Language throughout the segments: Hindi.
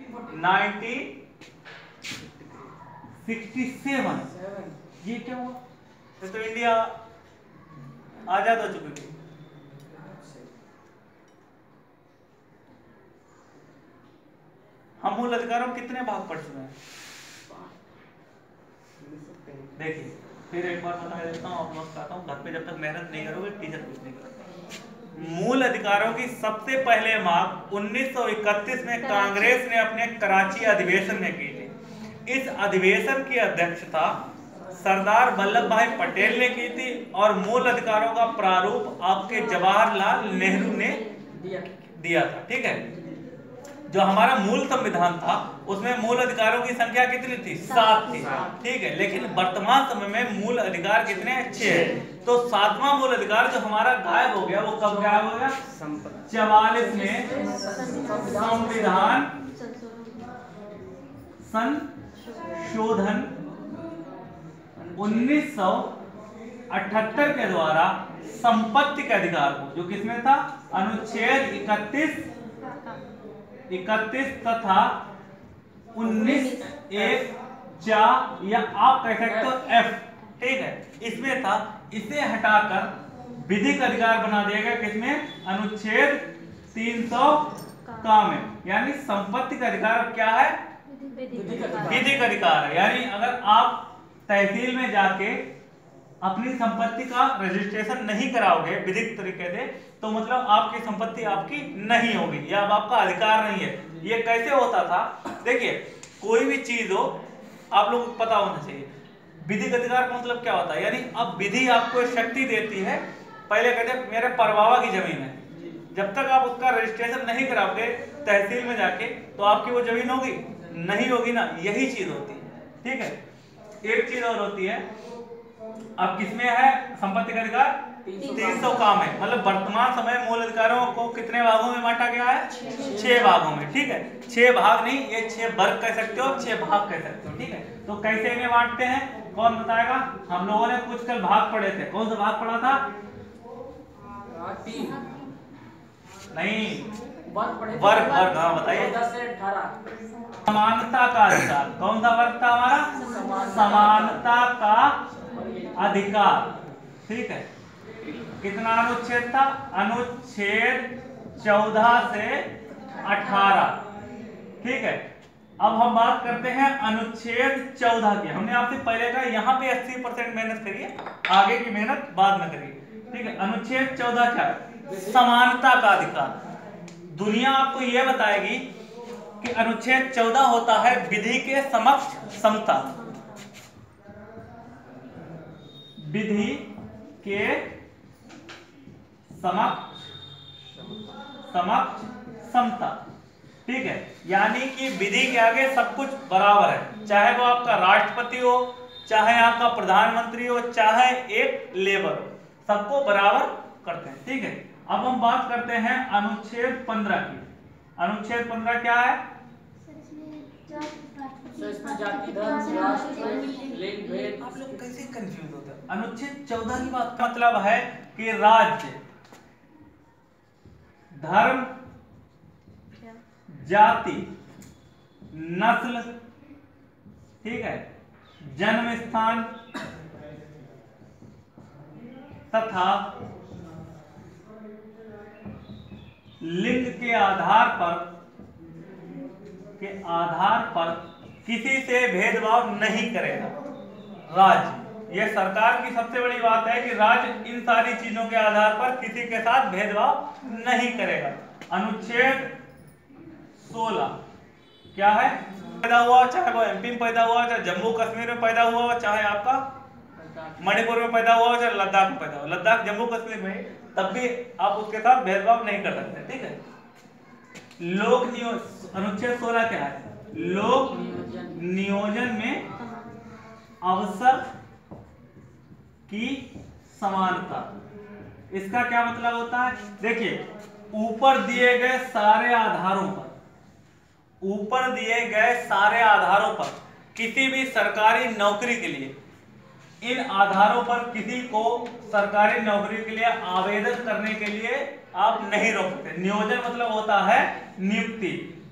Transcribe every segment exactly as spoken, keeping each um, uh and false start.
Nineteen sixty seven. ये क्या हुआ? तो इंडिया आजाद हो चुकी थी। हम मूल अधिकारों में कितने भाग पढ़ चुके हैं? देखिए फिर एक बार बता देता हूँ, आप लोग कहता हूँ घर पे जब तक मेहनत नहीं करोगे टीचर कुछ नहीं करोगे। मूल अधिकारों की सबसे पहले मांग उन्नीस सौ इकतीस में कांग्रेस ने अपने कराची अधिवेशन में की थी। इस अधिवेशन की अध्यक्षता सरदार वल्लभ भाई पटेल ने की थी और मूल अधिकारों का प्रारूप आपके जवाहरलाल नेहरू ने दिया था। ठीक है, जो हमारा मूल संविधान था उसमें मूल अधिकारों की संख्या कितनी थी? सात थी। ठीक है, लेकिन वर्तमान समय में मूल अधिकार कितने? छह है। तो सातवां मूल अधिकार जो हमारा गायब हो गया वो कब गायब हो गया? चवालीस में संविधान संशोधन उन्नीस सौ अठहत्तर के द्वारा संपत्ति के अधिकार को, जो किसमें था? अनुच्छेद इकतीस इकतीस तथा उन्नीस एक चा या आप कह सकते हो एफ, ठीक है, इसमें था। इसे हटाकर विधिक अधिकार बना दिया गया। किसमें? अनुच्छेद तीन सौ का में, यानी संपत्ति का अधिकार क्या है? विधिक अधिकार है। यानी अगर आप तहसील में जाके अपनी संपत्ति का रजिस्ट्रेशन नहीं कराओगे विधिक तरीके से, तो मतलब आपकी संपत्ति आपकी नहीं होगी या अब आपका अधिकार नहीं है। ये कैसे होता था? देखिए कोई भी चीज हो आप लोगों को पता होना चाहिए विधिक अधिकार का मतलब क्या होता है। यानी अब विधि आपको शक्ति देती है। पहले कहते हैं मेरे परबावा की जमीन है, जब तक आप उसका रजिस्ट्रेशन नहीं कराओगे तहसील में जाके तो आपकी वो जमीन होगी नहीं होगी ना, यही चीज होती है। ठीक है, एक चीज और होती है, अब किसमें है संपत्ति का अधिकार? तीन सौ का में। मतलब वर्तमान समय मूल अधिकारों को कितने भागों में बांटा गया है? छह भागों में। ठीक है, छह भाग नहीं, ये छह वर्ग कह सकते हो, छह भाग कह सकते हो। ठीक है, तो कैसे इन्हें बांटते हैं कौन बताएगा? हम लोगों ने कुछ कल भाग पढ़े थे। कौन सा भाग पढ़ा था? नहीं, वर्ग वर्ग हाँ बताइए। समानता का अधिकार। कौन सा वर्ग था हमारा? समानता का अधिकार। ठीक है, कितना अनुच्छेद था? अनुच्छेद चौदह से अठारह। ठीक है, अब हम बात करते हैं अनुच्छेद चौदह की। हमने आपसे पहले कहा यहाँ पे अस्सी परसेंट मेहनत करिए, आगे की मेहनत बाद में करिए। ठीक है, अनुच्छेद चौदह क्या है? समानता का अधिकार। दुनिया आपको यह बताएगी कि अनुच्छेद चौदह होता है विधि के समक्ष समता। विधि के समक्ष समक्ष समता। ठीक है, यानी कि विधि के आगे सब कुछ बराबर है, चाहे वो आपका राष्ट्रपति हो, चाहे आपका प्रधानमंत्री हो, चाहे एक लेबर हो, सबको बराबर करते हैं। ठीक है, अब हम बात करते हैं अनुच्छेद पंद्रह की। अनुच्छेद पंद्रह क्या है? आप लोग कैसे कंफ्यूज होते हैं? अनुच्छेद चौदह की बात का मतलब है कि राज्य, धर्म, जाति, नस्ल, ठीक है, जन्म स्थान तथा लिंग के आधार पर के आधार पर किसी से भेदभाव नहीं करेगा राज्य। यह सरकार की सबसे बड़ी बात है कि राज्य इन सारी चीजों के आधार पर किसी के साथ भेदभाव नहीं करेगा। अनुच्छेद सोलह क्या है? पैदा हुआ चाहे वो एमपी में पैदा हुआ, चाहे जम्मू कश्मीर में पैदा हुआ, चाहे आपका मणिपुर में पैदा हुआ, चाहे लद्दाख में पैदा हुआ, लद्दाख जम्मू कश्मीर में, तब भी आप उसके साथ भेदभाव नहीं कर सकते। ठीक है, लोक नियोजन। अनुच्छेद सोलह क्या है? लोक नियोजन में अवसर की समानता। इसका क्या मतलब होता है? देखिए ऊपर दिए गए सारे आधारों पर ऊपर दिए गए सारे आधारों पर किसी भी सरकारी नौकरी के लिए, इन आधारों पर किसी को सरकारी नौकरी के लिए आवेदन करने के लिए आप नहीं रोक सकते। नियोजन मतलब होता है नियुक्ति।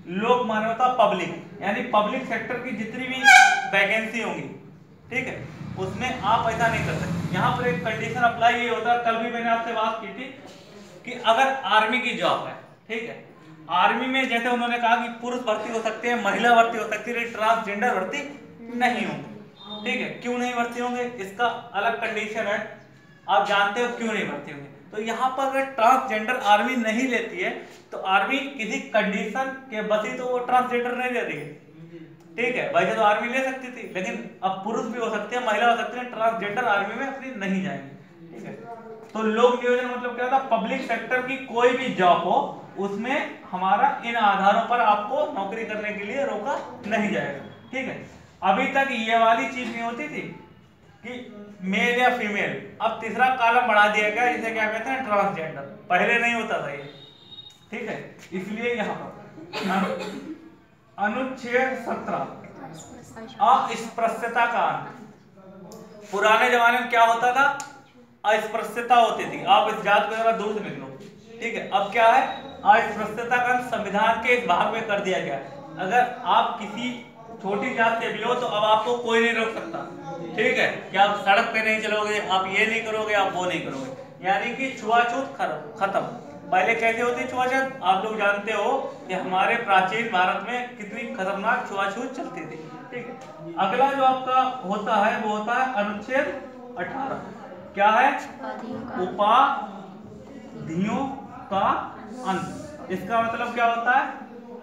लोक मानवता पब्लिक, यानी पब्लिक सेक्टर की जितनी भी वैकेंसी होंगी, ठीक है, उसमें आप ऐसा नहीं कर सकते। यहाँ पर एक कंडीशन अप्लाई ये होता है, कल भी मैंने आपसे बात की थी कि अगर आर्मी की जॉब है, ठीक है, आर्मी में जैसे उन्होंने कहा कि पुरुष भर्ती हो सकते हैं, महिला भर्ती हो सकती है, ट्रांसजेंडर भर्ती नहीं होंगे, ठीक है। क्यों नहीं भर्ती होंगे, इसका अलग कंडीशन है, आप जानते हो क्यों नहीं भर्ती होंगे। तो यहाँ पर अगर ट्रांसजेंडर आर्मी नहीं लेती है तो आर्मी किसी कंडीशन के बसी तो वो ट्रांसजेंडर नहीं ले रही है, ठीक है। वैसे तो आर्मी ले सकती थी, लेकिन अब पुरुष भी हो सकते हैं, महिला हो सकती है, ट्रांसजेंडर आर्मी में अपनी नहीं जाएंगे, ठीक है। तो लोक नियोजन मतलब क्या होता है, पब्लिक सेक्टर की कोई भी जॉब हो उसमें हमारा इन आधारों पर आपको नौकरी करने के लिए रोका नहीं जाएगा, ठीक है। अभी तक ये वाली चीज नहीं होती थी कि मेल या फीमेल, अब तीसरा कॉलम बढ़ा दिया गया जिसे क्या कहते हैं, ट्रांसजेंडर, पहले नहीं होता था ये, ठीक है। इसलिए यहाँ पर अनुच्छेद सत्रह अस्पृश्यता का अंत। पुराने जमाने में क्या होता था, अस्पृश्यता होती थी, आप इस जात को जरा दूर से निकलो, ठीक है। अब क्या है, अस्पृश्यता का अंत संविधान के इस भाग में कर दिया गया। अगर आप किसी छोटी जात से भी हो तो अब आपको कोई नहीं रोक सकता, ठीक है, कि आप सड़क पे नहीं चलोगे, आप ये नहीं करोगे, आप वो नहीं करोगे, यानी कि छुआछूत खत्म। पहले कैसे होती छुआछूत, आप लोग जानते हो कि हमारे प्राचीन भारत में कितनी खतरनाक छुआछूत चलती थी, ठीक है। अगला जो आपका होता है वो होता है अनुच्छेद अठारह, क्या है, उपाधियों का अंत। इसका मतलब क्या होता है,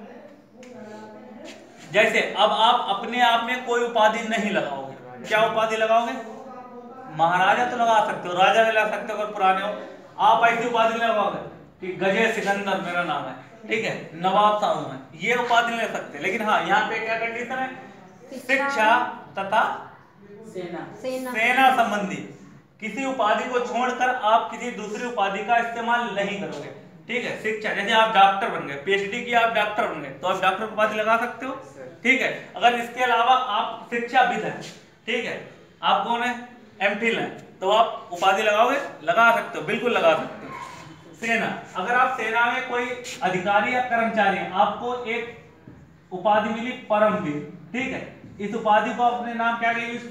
जैसे अब आप अपने आप में कोई उपाधि नहीं लगाओगे, क्या उपाधि लगाओगे, महाराजा तो लगा सकते हो, राजा भी लगा सकते हो अगर पुराने हो, आप ऐसी उपाधि लगाओगे कि गजे सिकंदर मेरा नाम है, ठीक है, नवाब साहू है, ये उपाधि ले सकते। लेकिन हाँ, यहाँ पे क्या कंडीशन है, शिक्षा तथा सेना सेना संबंधी किसी उपाधि को छोड़कर आप किसी दूसरी उपाधि का इस्तेमाल नहीं करोगे, ठीक है। शिक्षा, जैसे आप डॉक्टर बन गए, पीएचडी किया, आप डॉक्टर बन गए, तो आप डॉक्टर उपाधि लगा सकते हो, ठीक है। अगर इसके अलावा आप शिक्षाविद हैं, ठीक है, आप कौन है, एमफिल हैं, तो आप उपाधि लगाओगे, लगा सकते हो, बिल्कुल लगा सकते हो। सेना, अगर आप सेना में कोई अधिकारी या कर्मचारी हैं, आपको एक उपाधि मिली परमवीर, ठीक है, इस उपाधि को अपने नाम क्या यूज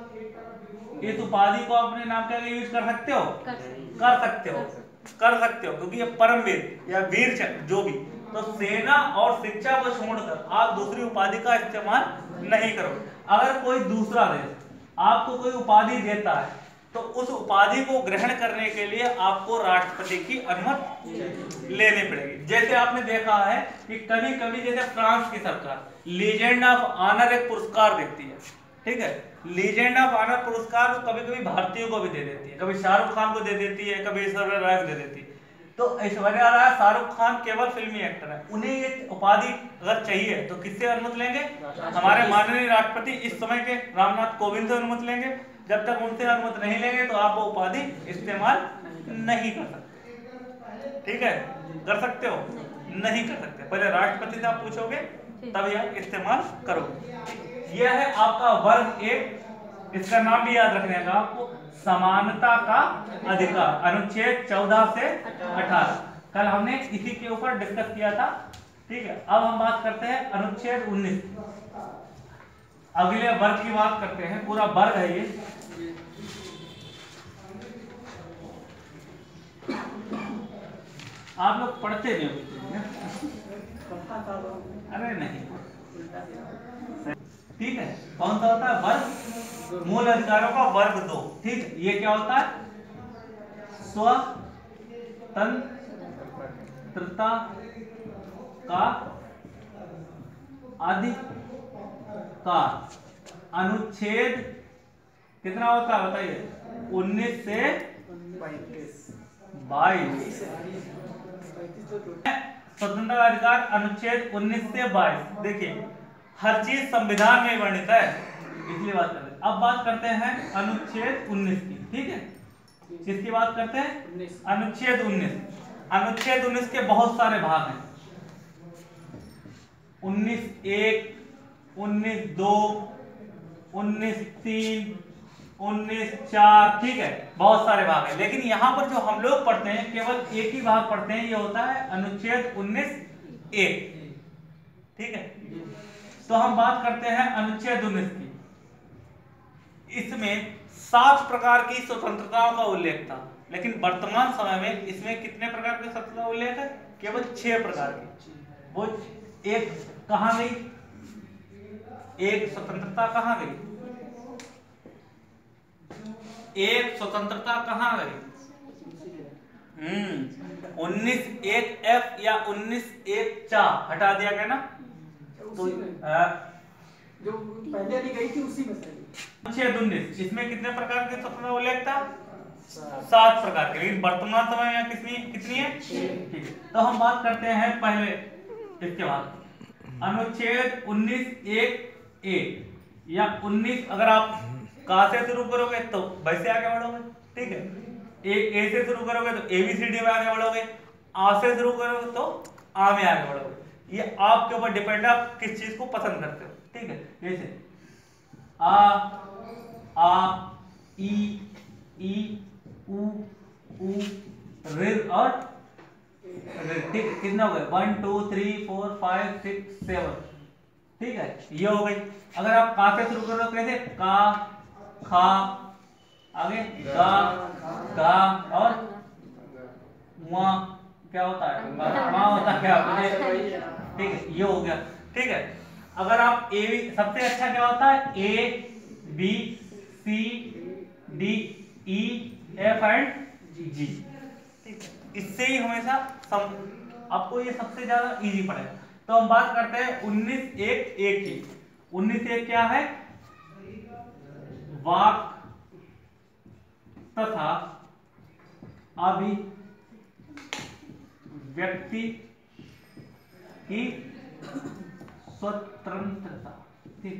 इस उपाधि को अपने नाम क्या यूज कर सकते हो, कर सकते हो कर सकते हो क्योंकि ये परमवीर या वीर जो भी। तो सेना और शिक्षा को छोड़कर आप दूसरी उपाधि का इस्तेमाल नहीं करोगे। अगर कोई दूसरा देश आपको कोई उपाधि देता है तो उस उपाधि को ग्रहण करने के लिए आपको राष्ट्रपति की अनुमति लेनी पड़ेगी। जैसे आपने देखा है कि कभी कभी जैसे फ्रांस की सरकार लीजेंड ऑफ ऑनर एक पुरस्कार देती है, ठीक है, लीजेंड ऑफ ऑनर पुरस्कार तो कभी कभी भारतीयों को भी दे देती है, कभी शाहरुख खान को दे देती है, कभी ऐश्वर्या राय को दे देती है। तो ऐश्वर्या राय, शाहरुख खान केवल फिल्मी एक्टर है, उन्हें ये उपाधि अगर चाहिए तो किससे अनुमति लेंगे, हमारे माननीय राष्ट्रपति इस समय के रामनाथ कोविंद से अनुमति लेंगे। जब तक उनसे अनुमति नहीं लेंगे तो आप वो उपाधि इस्तेमाल नहीं कर सकते, ठीक है। कर सकते हो, नहीं कर सकते, पहले राष्ट्रपति से आप पूछोगे तभी आप इस्तेमाल करोगे। यह है आपका वर्ग एक, इसका नाम भी याद रखने का आपको, समानता का अधिकार, अनुच्छेद चौदह से अठारह। कल हमने इसी के ऊपर डिस्कस किया था, ठीक है। अब हम बात करते हैं अनुच्छेद उन्नीस, अगले वर्ग की बात करते हैं, पूरा वर्ग है ये। आप लोग पढ़ते नहीं हो, अरे नहीं, ठीक है। कौन सा होता है, वर्ग, मूल अधिकारों का वर्ग दो, ठीक है। ये क्या होता है, स्वतंत्रता का अधिकार, अनुच्छेद कितना होता है बताइए, उन्नीस से बाईस। स्वतंत्रता का अधिकार अनुच्छेद उन्नीस से बाईस। देखिए हर चीज संविधान में वर्णित है, इसलिए बात करते हैं। अब बात करते हैं अनुच्छेद उन्नीस की, ठीक है। किसकी बात करते हैं, अनुच्छेद उन्नीस। अनुच्छेद उन्नीस के बहुत सारे भाग हैं, उन्नीस एक, उन्नीस दो, उन्नीस तीन, उन्नीस चार, ठीक है, बहुत सारे भाग हैं। लेकिन यहाँ पर जो हम लोग पढ़ते हैं केवल एक ही भाग पढ़ते हैं, ये होता है अनुच्छेद उन्नीस एक, ठीक है। तो हम बात करते हैं अनुच्छेद उन्नीस की। इसमें सात प्रकार की स्वतंत्रताओं का उल्लेख था, लेकिन वर्तमान समय में इसमें कितने प्रकार की स्वतंत्रता का उल्लेख है? केवल छह प्रकार की। वो एक कहां गई? एक स्वतंत्रता कहां गई? एक स्वतंत्रता कहां गई? हम्म उन्नीस एक एफ या उन्नीस एक चा हटा दिया गया ना, तो जो पहले वाली गई थी उसी में से। अनुच्छेद उन्नीस, इसमें कितने प्रकार के स्वतंत्रता उल्लेख था? सात प्रकार के, लेकिन वर्तमान समय में कितनी कितनी है? ठीक है। तो हम बात करते हैं पहले इसके बाद अनुच्छेद उन्नीस एक ए या उन्नीस, अगर आप का से शुरू करोगे तो वैसे आगे बढ़ोगे, ठीक है। ए ए से शुरू करोगे तो ए बी सी डी में आगे बढ़ोगे, आ से शुरू करोगे तो आ में आगे बढ़ोगे। ये आपके ऊपर डिपेंड है, आप किस चीज को पसंद करते हो, ठीक है। जैसे आ आ ई ई उ उ ऋ और ऋ, ठीक। कितने हो गए? One two three four five six seven, ठीक है। ये हो गई। अगर आप का से शुरू करो कैसे? का खा, आगे गा गा और मुआ, क्या होता है? माँ होता है क्या? ठीक है, ये हो गया, ठीक है। अगर आप ए बी, सबसे अच्छा क्या होता है? A B C D E F and G, ठीक है। इससे ही हमेशा सम, आपको ये सबसे ज्यादा इजी पड़ेगा। तो हम बात करते हैं उन्नीस एक एक की। उन्नीस एक क्या है? वाक तथा अभिव्यक्ति की स्वतंत्रता, ठीक।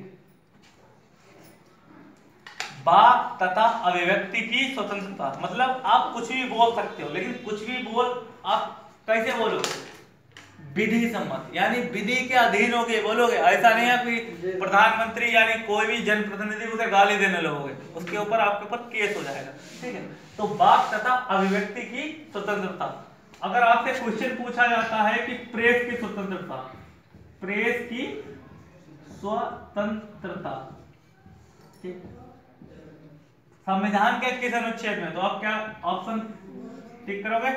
वाक तथा अभिव्यक्ति की स्वतंत्रता मतलब आप कुछ भी बोल सकते हो, लेकिन कुछ भी बोल आप कैसे बोलोगे? विधि सम्मत, यानी विधि के अधीन होके बोलोगे। ऐसा नहीं है कि प्रधानमंत्री यानी कोई भी जनप्रतिनिधि उसे गाली देने लगोगे, उसके ऊपर आपके ऊपर केस हो जाएगा, ठीक है। तो वाक तथा अभिव्यक्ति की स्वतंत्रता। अगर आपसे क्वेश्चन पूछा जाता है कि प्रेस की स्वतंत्रता, प्रेस की स्वतंत्रता, ठीक, संविधान के किस अनुच्छेद में? तो आप क्या ऑप्शन टिक करोगे?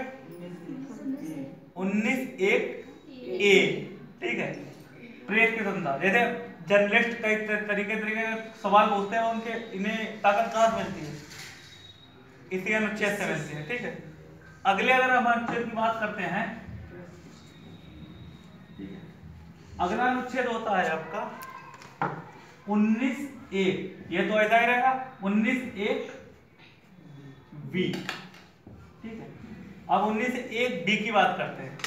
उन्नीस एक ए, ठीक है। प्रेस की स्वतंत्रता, जैसे जर्नलिस्ट कई तरीके तरीके सवाल पूछते हैं, उनके इन्हें ताकत कहां से मिलती है? इसी अनुच्छेद से मिलती है, ठीक है। अगले अगर हम अनुच्छेद की बात करते हैं, अगला अनुच्छेद होता है आपका उन्नीस एक, ये तो ऐसा ही रहेगा, उन्नीस एक बी, ठीक है। अब उन्नीस एक बी की बात करते हैं।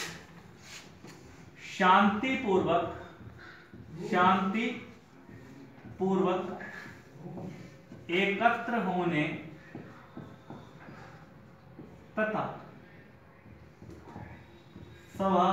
शांति पूर्वक शांति पूर्वक एकत्र होने तथा सभा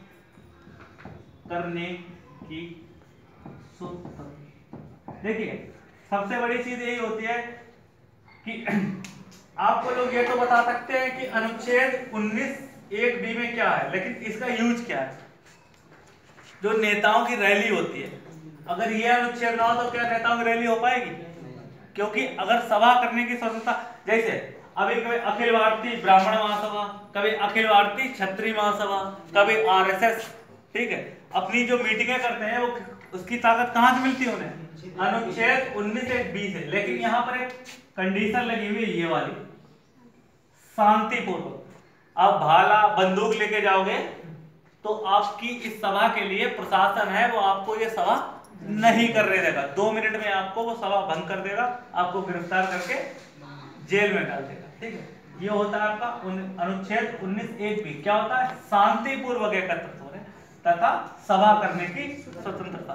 करने की स्वतंत्रता। देखिए, सबसे बड़ी चीज यही होती है कि आपको लोग ये तो बता सकते हैं कि अनुच्छेद उन्नीस एक बी में क्या है, लेकिन इसका यूज क्या है? जो नेताओं की रैली होती है, अगर ये अनुच्छेद ना हो तो क्या नेताओं की रैली हो पाएगी? क्योंकि अगर सभा करने की स्वतंत्रता, जैसे अभी कभी अखिल भारतीय ब्राह्मण महासभा, कभी अखिल भारतीय क्षत्रिय महासभा, कभी आरएसएस, ठीक है, अपनी जो मीटिंगें करते हैं वो उसकी ताकत कहां से मिलती है उन्हें? अनुच्छेद उन्नीस एक बी से। लेकिन यहाँ पर एक कंडीशन लगी हुई है, ये वाली, शांतिपूर्वक। आप भाला बंदूक लेके जाओगे तो आपकी इस सभा के लिए प्रशासन है वो आपको ये सभा नहीं करने देगा, दो मिनट में आपको वो सभा भंग कर देगा, आपको गिरफ्तार करके जेल में डाल देगा, ठीक है। ये होता है आपका अनुच्छेद उन्नीस एक बी। क्या होता है? शांतिपूर्वक एकत्रित होने तथा सभा करने की स्वतंत्रता।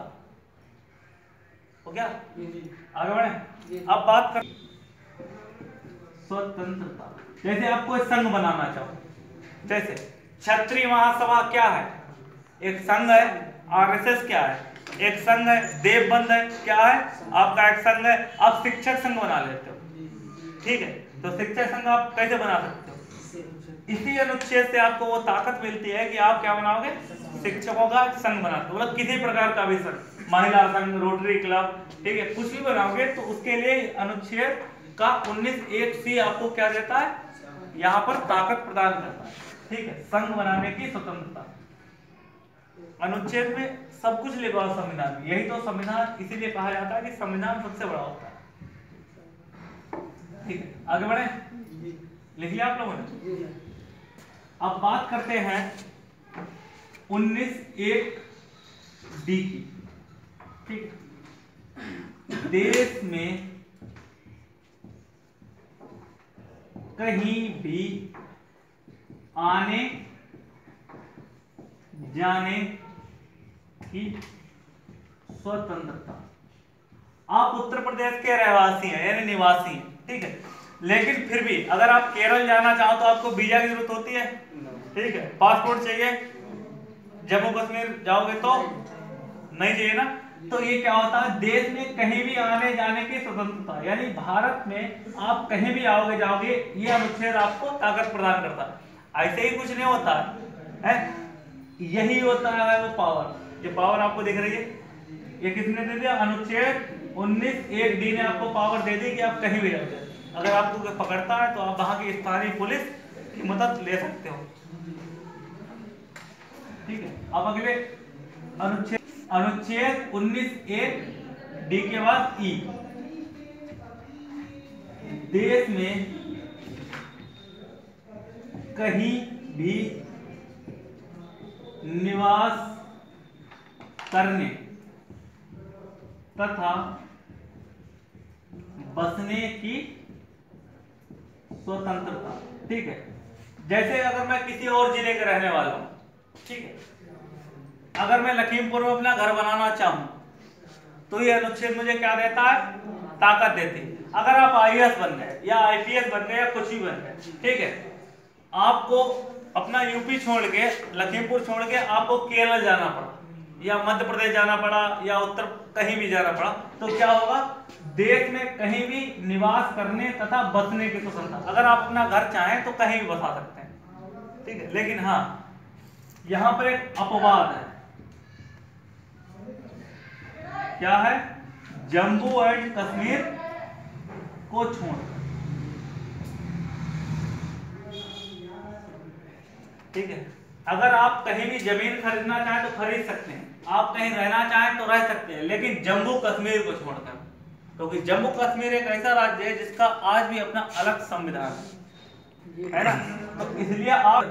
हो गया? आगे बढ़े। अब बात कर स्वतंत्रता। जैसे आप कोई संघ बनाना चाहो, जैसे क्षत्रिय महासभा क्या है? एक संघ है। आरएसएस क्या है? एक संघ है। देवबंद है, क्या है? आपका एक संघ है। आप शिक्षक संघ बना लेते हो, ठीक है। तो शिक्षक संघ आप कैसे बना सकते हो? इसी अनुच्छेद से आपको वो ताकत मिलती है कि आप क्या बनाओगे? शिक्षकों का संघ बनाते, मतलब किसी प्रकार का भी संघ, महिला संघ, रोटरी क्लब, ठीक है, कुछ भी बनाओगे तो उसके लिए अनुच्छेद का उन्नीस एक सी आपको क्या देता है, यहाँ पर ताकत प्रदान करता है, ठीक है, संघ बनाने की स्वतंत्रता। अनुच्छेद में सब कुछ लिखा हुआ संविधान में, यही तो संविधान इसीलिए कहा जाता है कि संविधान सबसे बड़ा होता है, ठीक है। आगे बढ़े, लिख लिया आप लोगों ने। अब बात करते हैं उन्नीस एक डी की, ठीक है। देश में कहीं भी आने जाने की स्वतंत्रता। आप उत्तर प्रदेश के रहवासी हैं यानी निवासी हैं, ठीक है, लेकिन फिर भी अगर आप केरल जाना चाहो तो आपको वीजा की जरूरत होती है, ठीक है, पासपोर्ट चाहिए, जम्मू कश्मीर जाओगे तो नहीं चाहिए ना। तो ये क्या होता है, देश में कहीं भी आने जाने की स्वतंत्रता, यानी भारत में आप कहीं भी आओगे जाओगे, ये अनुच्छेद आपको ताकत प्रदान करता है। ऐसे ही कुछ नहीं होता है, यही होता है वो पावर। ये पावर आपको दिख रही है, ये किसने दे दिया, अनुच्छेद उन्नीस एक डी ने आपको पावर दे दी कि आप कहीं भी जाओगे, अगर आपको पकड़ता है तो आप वहां की स्थानीय पुलिस की मदद ले सकते हो, ठीक है। अब अगले अनुच्छेद अनुच्छेद उन्नीस एक डी के बाद ई, देश में कहीं भी निवास करने तथा बसने की स्वतंत्रता, ठीक है। जैसे अगर मैं किसी और जिले का रहने वाला हूं, ठीक है, अगर मैं लखीमपुर में अपना घर बनाना चाहूं तो ये अनुच्छेद मुझे क्या देता है, ताकत देती है। अगर आप आई ए एस बन गए या आई पी एस बन गए या कुछ भी बन गए, ठीक है, आपको अपना यूपी छोड़ के, लखीमपुर छोड़ के आपको केरल जाना पड़ा या मध्य प्रदेश जाना पड़ा या उत्तर कहीं भी जाना पड़ा, तो क्या होगा, देश में कहीं भी निवास करने तथा बसने की स्वतंत्रता। अगर आप अपना घर चाहें तो कहीं भी बसा सकते हैं, ठीक है, लेकिन हाँ यहां पर एक अपवाद है, क्या है, जम्मू एंड कश्मीर को छोड़, ठीक है। अगर आप कहीं भी जमीन खरीदना चाहें तो खरीद सकते हैं, आप कहीं रहना चाहें तो रह सकते हैं, लेकिन जम्मू कश्मीर को छोड़कर, क्योंकि तो जम्मू कश्मीर एक ऐसा राज्य है जिसका आज भी अपना अलग संविधान है, है ना, तो इसलिए आप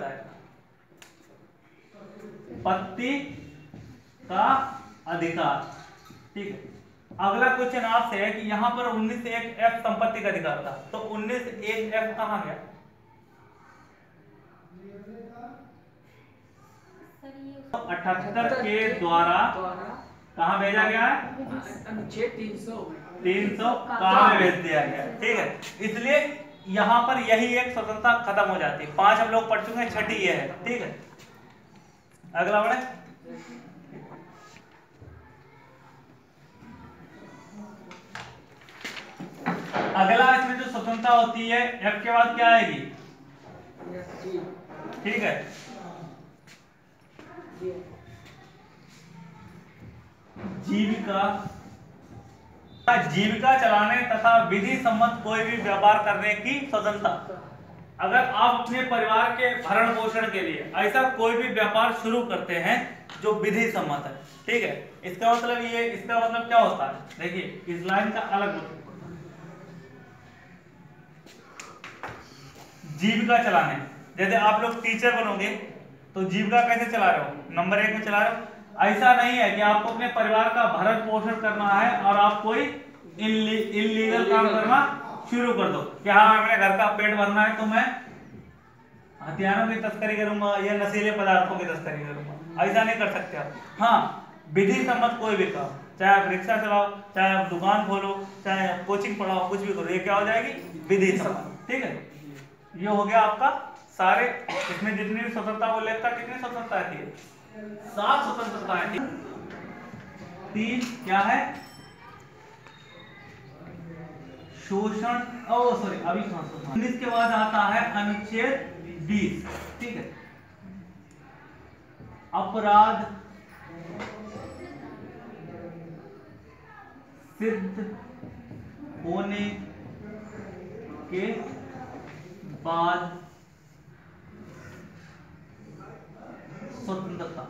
पत्ती का अधिकार, ठीक है। अगला क्वेश्चन आपसे है कि यहाँ पर उन्नीस एक एफ संपत्ति का अधिकार था, तो उन्नीस एक एफ कहाँ गया, अठहत्तर के द्वारा कहाँ भेजा गया है, अनुच्छेद तीन सौ तीन सौ कहाँ में भेज दिया गया, ठीक है। इसलिए यहाँ पर यही एक स्वतंत्रता खत्म हो जाती है। पांच हम लोग पढ़ चुके हैं, छठी ये है, ठीक है। अगला बढ़े, अगला इसमें जो स्वतंत्रता होती है एफ के बाद क्या आएगी, ठीक है, जीविका जीविका चलाने तथा विधि सम्मत कोई भी व्यापार करने की स्वतंत्रता। अगर आप अपने परिवार के भरण पोषण के लिए ऐसा कोई भी व्यापार शुरू करते हैं जो विधि सम्मत है, ठीक है, इसका मतलब ये इसका मतलब क्या होता है, देखिए इस लाइन का अलग मतलब, जीविका चलाने, जैसे आप लोग टीचर बनोगे तो जीविका कैसे चला रहे हो, नंबर एक में चला रहे हो। ऐसा नहीं है कि आपको अपने परिवार का भरण पोषण करना है और आप कोई इल्लीगल काम करना शुरू कर दो कि हाँ अपने घर का पेट भरना है तो मैं हथियारों की तस्करी करूंगा या नशीले पदार्थों की तस्करी करूंगा, ऐसा नहीं कर सकते आप। हाँ, विधि सम्मत कोई भी काम, चाहे आप रिक्शा चलाओ, चाहे आप दुकान खोलो, चाहे आप कोचिंग पढ़ाओ, कुछ भी करो, ये क्या हो जाएगी, विधि सम्मत, ठीक है। ये हो गया आपका सारे, इसमें जितनी भी स्वतंत्रता वो लेता, कितनी स्वतंत्रता थी, सात स्वतंत्रता है। तीन क्या है, शोषण, ओ सॉरी अभी उन्नीस के बाद आता है अनुच्छेद बीस, ठीक है। अपराध सिद्ध होने के बाद स्वतंत्रता।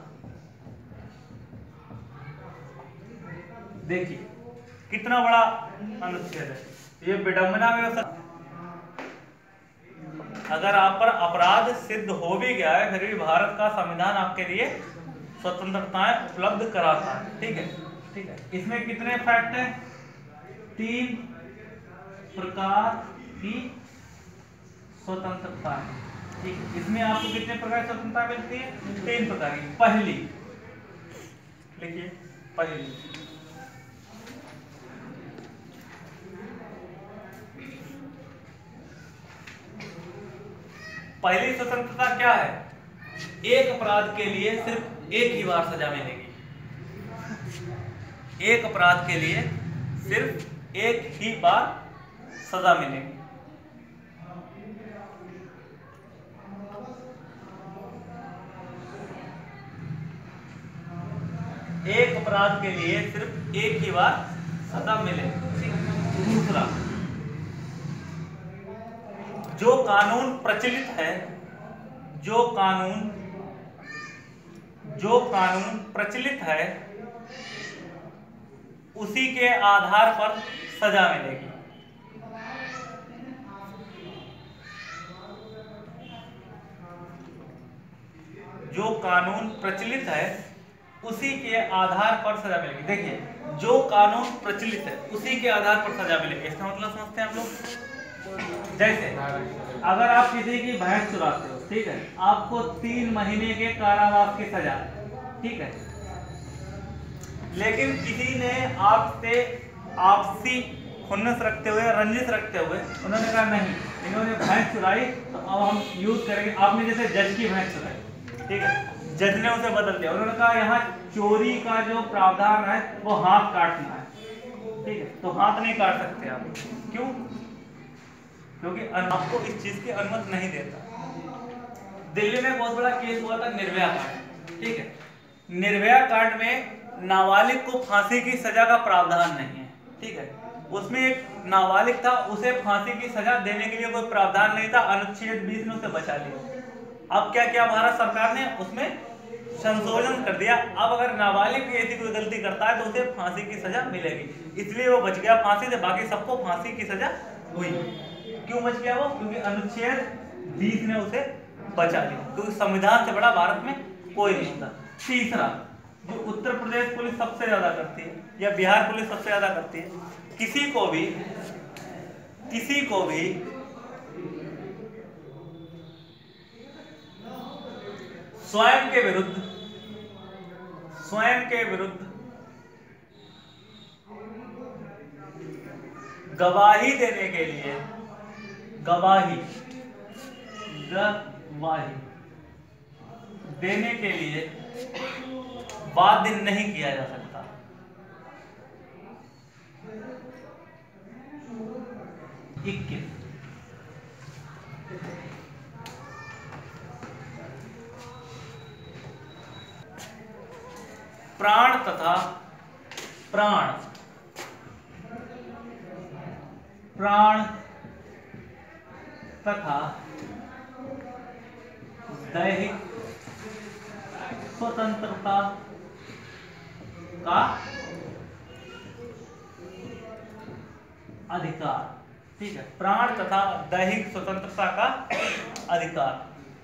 देखिए कितना बड़ा अनुच्छेद है ये, विडंबना में हो। अगर आप पर अपराध सिद्ध हो भी गया है फिर भी भारत का संविधान आपके लिए स्वतंत्रताएं उपलब्ध कराता है। ठीक है, ठीक है। इसमें कितने फैक्ट हैं? तीन प्रकार की स्वतंत्रता है। ठीक है, इसमें आपको कितने प्रकार की स्वतंत्रता मिलती है? तीन प्रकार की। पहली लिखिए, पहली पहली स्वतंत्रता क्या है? एक अपराध के लिए सिर्फ एक ही बार सजा मिलेगी। एक अपराध के लिए सिर्फ एक ही बार सजा मिलेगी। एक अपराध के लिए सिर्फ एक ही बार सजा मिलेगी। दूसरा, जो कानून प्रचलित है, जो कानून जो कानून प्रचलित है उसी के आधार पर सजा मिलेगी। जो कानून प्रचलित है उसी के आधार पर सजा मिलेगी। देखिए, जो कानून प्रचलित है उसी के आधार पर सजा मिलेगी, इसका मतलब समझते हैं आप लोग? जैसे अगर आप किसी की भैंस चुराते हो, ठीक है, आपको तीन महीने के कारावास की सजा, ठीक है, लेकिन किसी ने आपसे आपसी खुन्नस रखते हुए, रंजिश रखते हुए उन्होंने कहा नहीं, इन्होंने भैंस चुराई तो अब हम यूज करेंगे। आपने जैसे जज की भैंस चुराई, ठीक है, जज ने उसे बदल दिया, उन्होंने कहा यहाँ चोरी का जो प्रावधान है वो हाथ काटना है, ठीक है, तो हाथ नहीं काट सकते आप। क्यों? क्योंकि आपको इस चीज की अनुमति नहीं देता। दिल्ली में बहुत बड़ा केस हुआ था, निर्भया कांड, ठीक है। निर्भया कांड में नाबालिग को फांसी की सजा का प्रावधान नहीं है, ठीक है, उसमें एक नाबालिग था, उसे फांसी की सजा देने के लिए कोई प्रावधान नहीं था, अनुच्छेद बीस ने उसे बचा लिया। अब क्या किया भारत सरकार ने? उसमें संशोधन कर दिया। अब अगर नाबालिग भी ऐसी कोई गलती करता है तो उसे फांसी की सजा मिलेगी, इसलिए वो बच गया फांसी से, बाकी सबको फांसी की सजा हुई। क्यों बच गया वो? क्योंकि अनुच्छेद बीस ने उसे बचा लिया, क्योंकि संविधान से बड़ा भारत में कोई नहीं होता। तीसरा, जो उत्तर प्रदेश पुलिस सबसे ज्यादा करती है या बिहार पुलिस सबसे ज्यादा करती है, किसी को भी किसी को भी स्वयं के विरुद्ध स्वयं के विरुद्ध गवाही देने के लिए गवाही गवाही देने के लिए बाध्य नहीं किया जा सकता। इक्कीस, प्राण तथा प्राण प्राण तथा दैहिक स्वतंत्रता का अधिकार, ठीक है, प्राण तथा दैहिक स्वतंत्रता का अधिकार,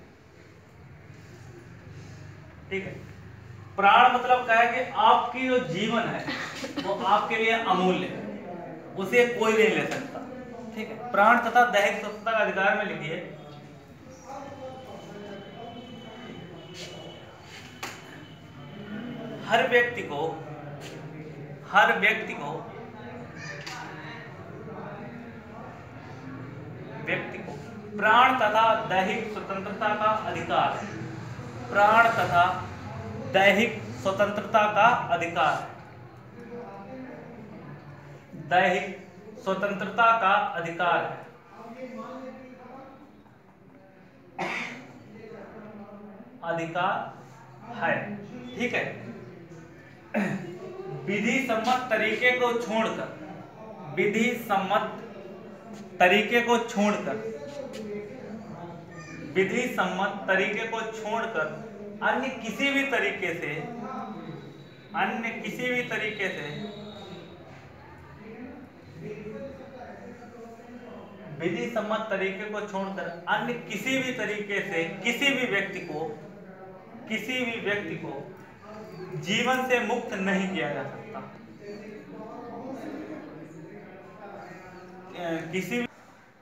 ठीक है। प्राण मतलब क्या है कि आपकी जो जीवन है वो आपके लिए अमूल्य है, उसे कोई नहीं ले सकता, ठीक है। प्राण तथा दैहिक स्वतंत्रता का अधिकार में लिखिए, हर व्यक्ति को हर व्यक्ति को व्यक्ति को प्राण तथा दैहिक स्वतंत्रता का अधिकार है। प्राण तथा दैहिक स्वतंत्रता का अधिकार है। दैहिक स्वतंत्रता का अधिकार है। अधिकार है। ठीक है, विधि सम्मत तरीके को छोड़कर विधि सम्मत तरीके को छोड़कर विधि सम्मत तरीके को छोड़कर अन्य किसी भी तरीके से अन्य किसी भी तरीके से विधि सम्मत तरीके को छोड़कर अन्य किसी भी तरीके से किसी भी व्यक्ति को किसी भी व्यक्ति को जीवन से मुक्त नहीं किया जा सकता। किसी भी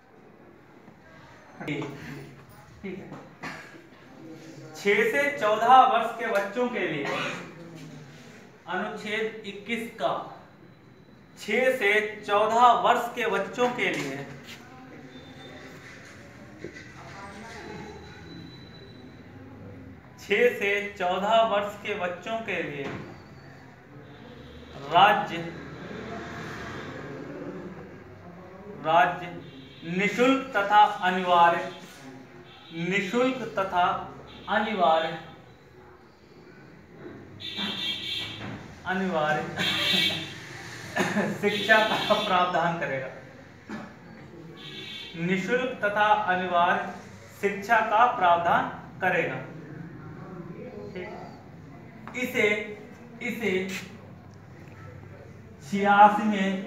ठीक है, छह से चौदह वर्ष के बच्चों के लिए अनुच्छेद इक्कीस का छह से चौदह वर्ष के बच्चों के लिए छह से चौदह वर्ष के बच्चों के लिए राज्य राज्य निशुल्क तथा अनिवार्य निशुल्क तथा अनिवार्य अनिवार्य शिक्षा का प्रावधान करेगा। निशुल्क तथा अनिवार्य शिक्षा का प्रावधान करेगा। इसे इसे छियासीवें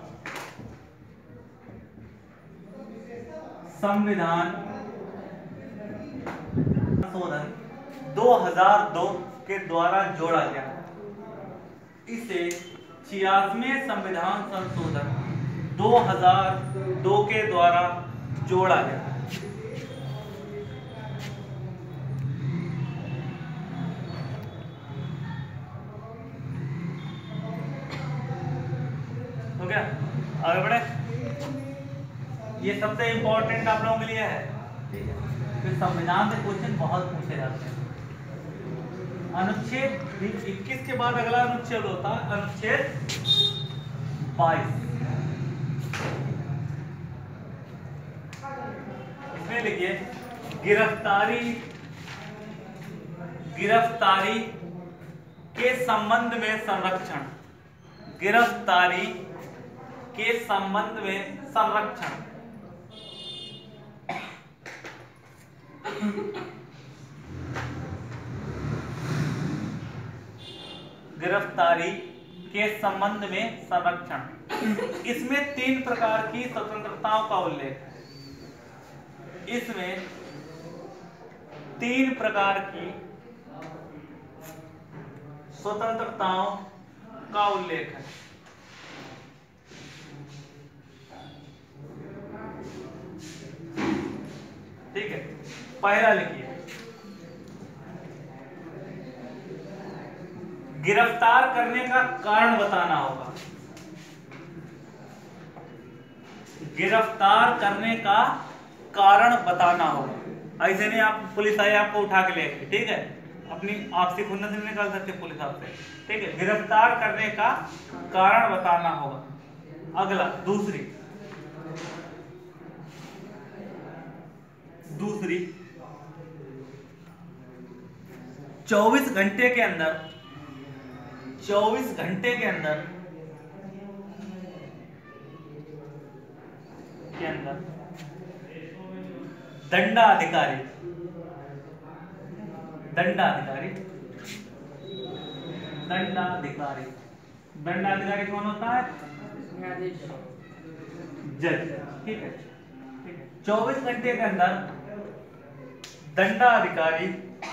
संविधान संशोधन दो हज़ार दो के द्वारा जोड़ा गया। इसे छियासीवें संविधान संशोधन दो हज़ार दो के द्वारा जोड़ा गया। हो गया, आगे बढ़े। ये सबसे इंपॉर्टेंट आप लोगों के लिए है। ठीक है, फिर संविधान से क्वेश्चन बहुत पूछे जाते हैं। अनुच्छेद इक्कीस के बाद अगला अनुच्छेद होता है अनुच्छेद बाईस। इसमें लिखिए गिरफ्तारी गिरफ्तारी के संबंध में संरक्षण गिरफ्तारी के संबंध में संरक्षण गिरफ्तारी के संबंध में संरक्षण। इसमें तीन प्रकार की स्वतंत्रताओं का उल्लेख है। इसमें तीन प्रकार की स्वतंत्रताओं का उल्लेख है। ठीक है, पहला लिखिए गिरफ्तार करने का कारण बताना होगा। गिरफ्तार करने का कारण बताना होगा। ऐसे नहीं आप पुलिस आई आपको उठा के ले गई, ठीक है, अपनी आपसी खुन्नस नहीं निकाल सकते पुलिस आपसे। ठीक है, गिरफ्तार करने का कारण बताना होगा। अगला दूसरी दूसरी चौबीस घंटे के अंदर चौबीस घंटे के अंदर के अंदर दंडाधिकारी दंडाधिकारी दंडाधिकारी दंडाधिकारी कौन होता है? जज। ठीक है, ठीक है, चौबीस घंटे के अंदर दंडाधिकारी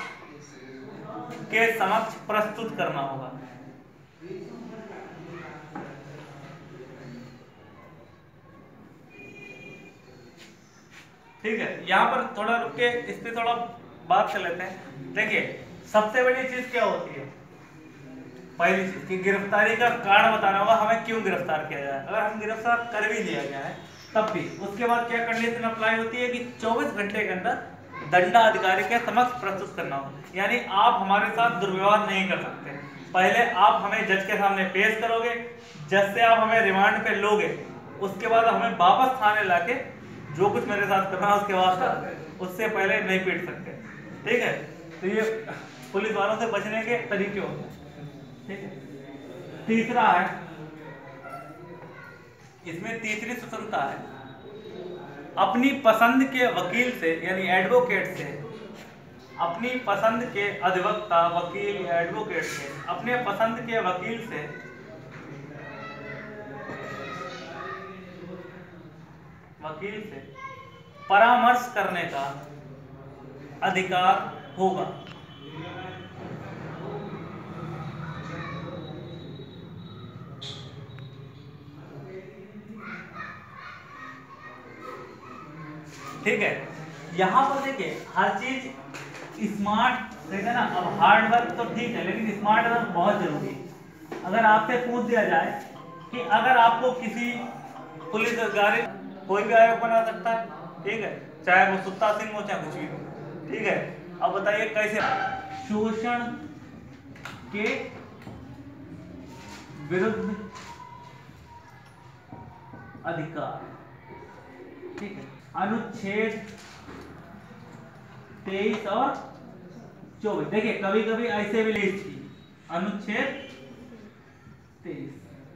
के समक्ष प्रस्तुत करना होगा। ठीक है, यहां पर थोड़ा रुक के इस पे थोड़ा बात कर लेते हैं। देखिए सबसे बड़ी चीज क्या होती है? पहली चीज कि गिरफ्तारी का कारण बताना होगा, हमें क्यों गिरफ्तार किया जाए। अगर हम गिरफ्तार कर भी लिया गया है तब भी उसके बाद क्या कंडीशन अप्लाई होती है कि चौबीस घंटे के अंदर दंडाधिकारी के समक्ष प्रस्तुत करना होगा। यानी आप हमारे साथ दुर्व्यवहार नहीं कर सकते। पहले आप हमें जज के सामने पेश करोगे, जज से आप हमें रिमांड पे लोगे, उसके बाद हमें वापस थाने लाके जो कुछ मेरे साथ करना है उसके बाद उससे पहले नहीं पीट सकते। ठीक है, तो ये पुलिस वालों से बचने के तरीके होते हैं, ठीक है। तीसरा है, इसमें तीसरी स्वतंत्रता है, अपनी पसंद के वकील से यानी एडवोकेट से, अपनी पसंद के अधिवक्ता वकील या एडवोकेट से, अपने पसंद के वकील से वकील से परामर्श करने का अधिकार होगा। ठीक है, यहां पर देखिए हर चीज स्मार्ट है ना। अब हार्ड वर्क तो ठीक है, लेकिन स्मार्ट वर्क बहुत जरूरी है। अगर आपसे पूछ दिया जाए कि अगर आपको किसी पुलिस अधिकारी, कोई भी आयोग बना सकता है, ठीक है, चाहे वो सुत्ता सिंह हो चाहे कुछ भी हो, ठीक है। अब बताइए कैसे? शोषण के विरुद्ध अधिकार, ठीक है। अनुच्छेद तेईस और चौबीस, देखिए कभी कभी ऐसे भी लिस्ट की अनुच्छेद तेईस,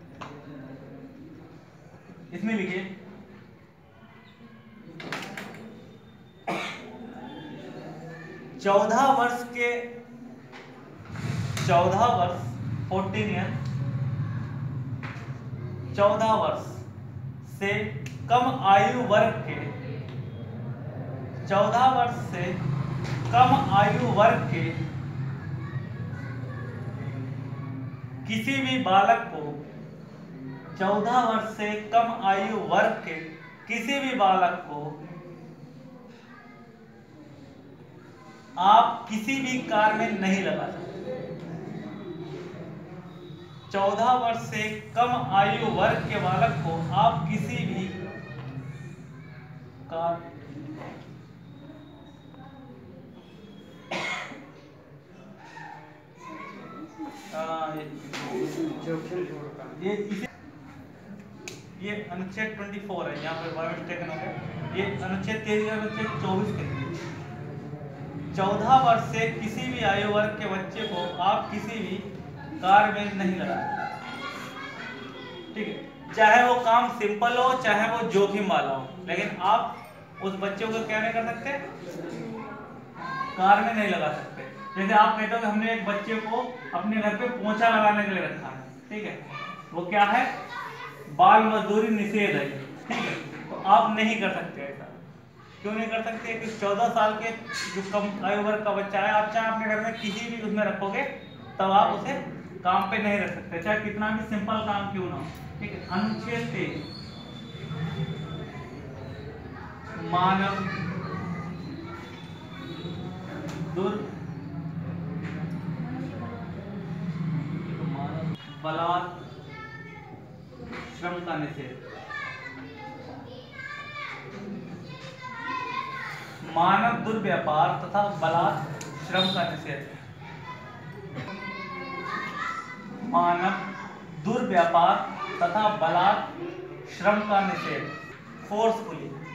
इसमें लिखिए चौदह वर्ष के चौदह वर्ष फोर्टीन ईयर चौदह वर्ष से कम आयु वर्ग के चौदह वर्ष से कम आयु वर्ग के किसी भी बालक को चौदह वर्ष से कम आयु वर्ग के किसी भी बालक को आप किसी भी कार्य में नहीं लगा सकते। चौदह वर्ष से कम आयु वर्ग के बालक को आप किसी भी कार्य ये इसे ये अनुच्छेद चौबीस है, यहाँ पे बाय मिस्टेक हो गया। ये अनुच्छेद तेईस अनुच्छेद चौबीस के चौदह वर्ष से किसी भी आयु वर्ग के बच्चे को आप किसी भी कार्य में नहीं लगा, ठीक है। चाहे वो काम सिंपल हो चाहे वो जोखिम वाला हो, लेकिन आप उस बच्चे को क्या नहीं कर सकते, कार्य में नहीं लगा सकते। जैसे आप कहते हो कि हमने एक बच्चे को अपने घर पे पोंछा लगाने के लिए रखा है, ठीक है, वो क्या है, बाल मजदूरी निषेध है, ठीक है, तो आप नहीं कर सकते ऐसा। क्यों नहीं कर सकते? कि चौदह साल के जो कम आयु वर्ग का बच्चा है, आप चाहे अपने घर में किसी भी उसमें रखोगे तब आप उसे काम पे नहीं रख सकते, चाहे कितना भी सिंपल काम क्यों ना हो, ठीक है। अनुच्छेद तेईस मानव दुर् बलात् श्रम का निषेध, मानव दुर्व्यापार तथा बलात् श्रम का निषेध, मानव दुर्व्यापार तथा बलात् श्रम का निषेध, फोर्सफुली